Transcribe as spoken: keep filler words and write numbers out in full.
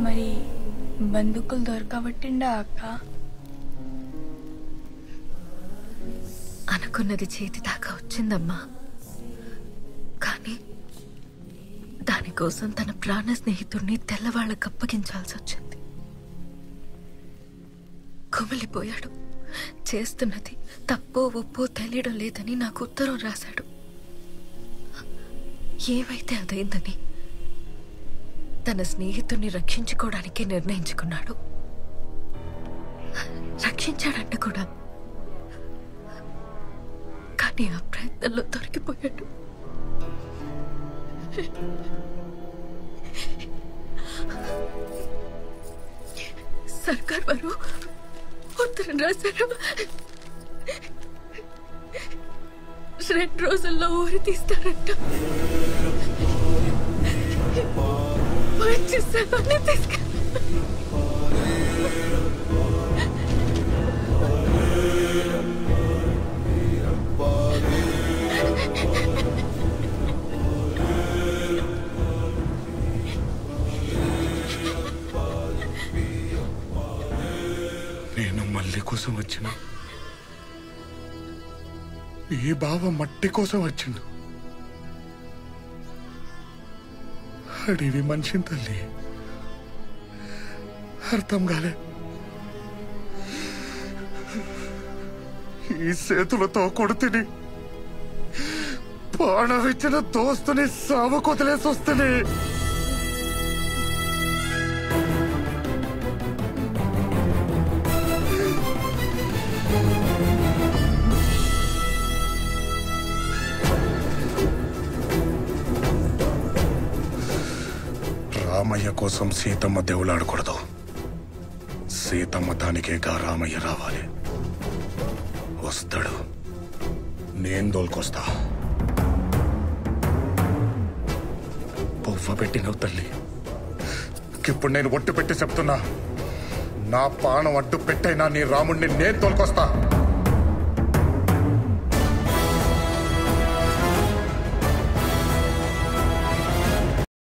మరి బందుకులు దొరకబట్టిండా అక్క? అనుకున్నది చేతి దాకా వచ్చిందమ్మా, కానీ దానికోసం తన ప్రాణ స్నేహితుడిని తెల్లవాళ్ళకు అప్పగించాల్సి వచ్చింది. కుమిలిపోయాడు. చేస్తున్నది తప్పో ఒప్పో తెలియడం లేదని నాకు ఉత్తరం రాశాడు. ఏమైతే అదైందని తన స్నేహితుడిని రక్షించుకోవడానికి నిర్ణయించుకున్నాడు. రక్షించాడంట కూడా, కానీ ఆ ప్రయత్నంలో దొరికిపోయాడు. సర్కార్ వారు ఉత్తరం రాశారు. రెండు రోజుల్లో ఊరి తీస్తారంట. మంచి సెలవుని తీసుకెళ్ళి నేను మల్లి కోసం వచ్చిన, ఈ బావ మట్టి కోసం వచ్చిండు. అడివి మనిషిని తల్లి అర్థం కాలే. ఈ చేతులతో కొడుతుని పాడవిచ్చిన దోస్తుని సాగు కొదిలేసి వస్తుంది. రామయ్య కోసం సీతమ్మ దేవులాడకూడదు. సీతమ్మ దానికేగా రామయ్య రావాలి. వస్తాడు, నేను దోల్కొస్తా. పువ్వ పెట్టినవు తల్లి. ఇప్పుడు నేను ఒట్టు పెట్టి చెప్తున్నా, నా పానం అడ్డు పెట్టైనా నీ రాముడిని నేను తోలుకొస్తా.